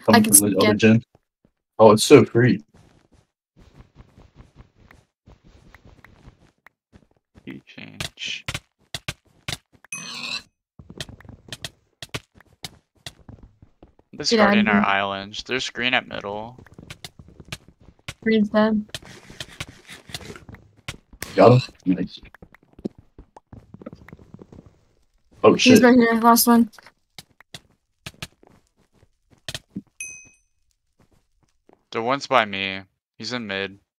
Coming can from the skip. other gen. Oh, it's so free. Key change. Discarding our islands. There's green at middle. Green's dead. Got him? Nice. Oh shit. He's right here, last one. The one's by me. He's in mid.